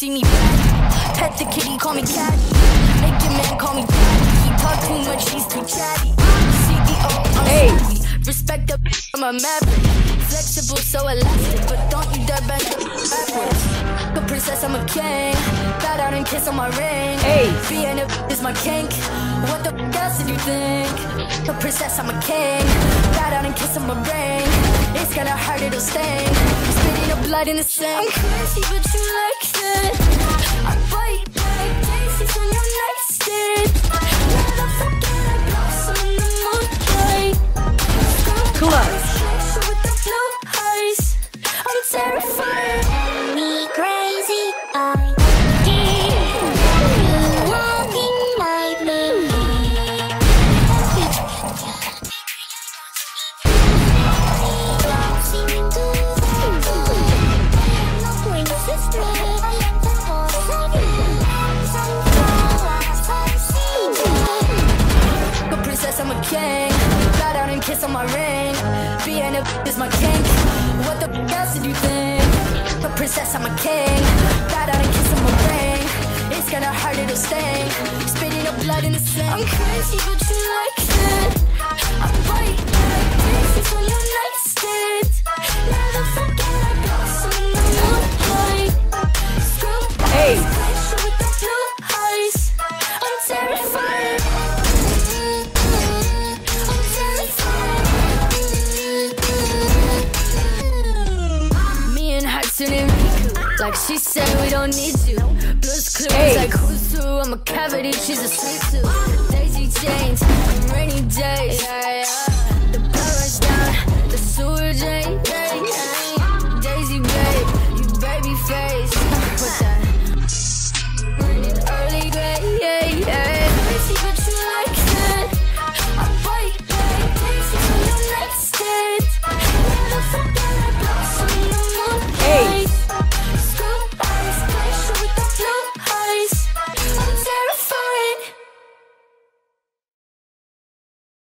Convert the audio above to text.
see me back. Pet the kitty, call me cat. Make your man call me daddy. He talk too much, he's too chatty. CEO, I'm savvy. Respect the I'm a maverick. Flexible, so elastic, but don't you dare bend backwards. The princess, I'm a king. Bow down and kiss on my ring. Being a is my kink. What the else did you think? The princess, I'm a king. Bow down and kiss on my ring. It's gonna hurt, it'll sting. Spitting up blood in the sink. I'm crazy, but you like it. I bite like daisies on your nightstand. Never forget I blossom in the moonlight. Clutch. With the blue eyes, I'm terrified. Me crazy, I keep you walking my baby. The princess, I'm a king. Bow down and kiss on my ring. Being a is my kink. What the else did you think? The princess, I'm a king. Bow down and kiss on my ring. It's gonna hurt, it'll sting. Spitting up blood in the sink. I'm crazy, but you like it. I bite like daisies on your nightstand. Never forget I blossom in the moonlight. Screw with the blue eyes. I'm terrified. Like she said, we don't need you. Blue's clues like who's who. I'm a cavity, she's a sweet tooth. Daisy chains, rainy days. The power's down, the sewer